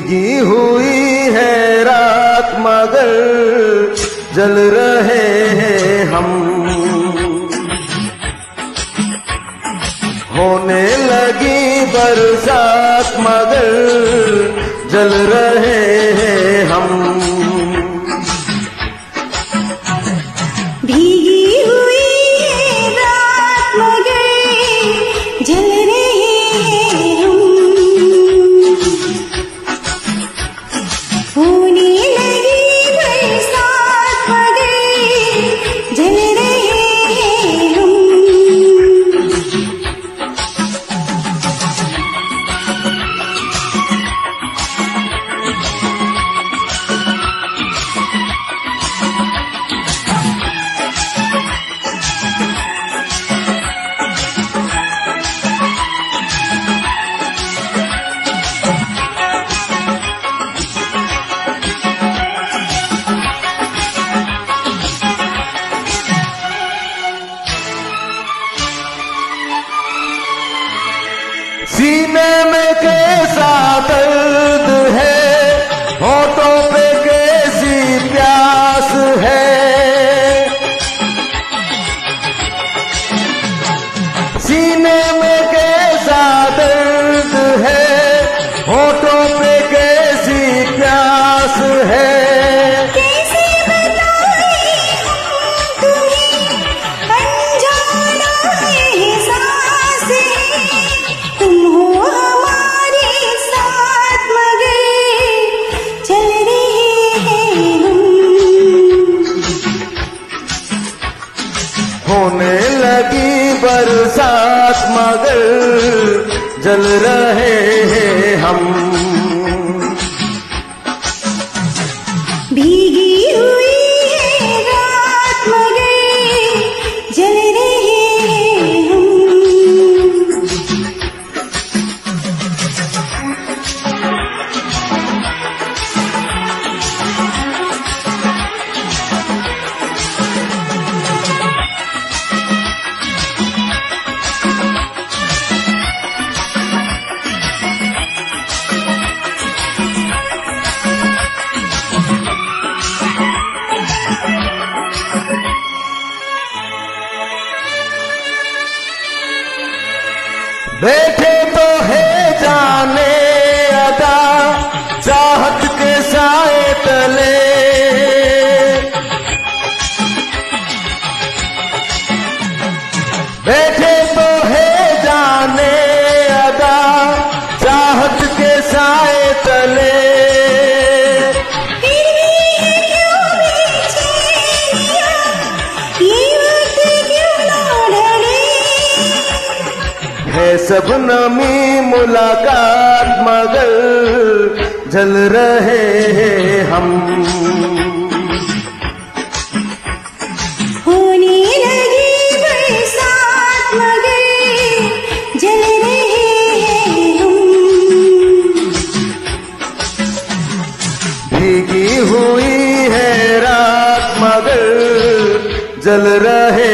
भीगी हुई है रात मगर जल रहे हैं हम। होने लगी बरसात मगर जल रहे हैं हम। भीगी हुई है रात मगर जल रहे हैं हम। होने लगी बरसात मगर जल रहे हैं हम। सीने में कैसा दर्द है, होठों पे कैसी प्यास है। सीने में कैसा दर्द है, होठों पे कैसी प्यास है। कैसे बताएं हम तुम्हें अनजाना एहसास है। तुम हो हमारे साथ मगर चल रहे हैं हम। होने लगी बरसात मगर जल रहे हैं हम। भीगी हुई है रात मगर जल रहे हैं हम। बैठे तो है जाने अदा चाहत के साए तले। बैठे तो है जाने अदा चाहत के साए तले। है सब नमी मुलाकात मगर जल रहे हैं हम। होने लगी बरसात मगर जल रहे हैं हम। भीगी हुई है रात मगर जल रहे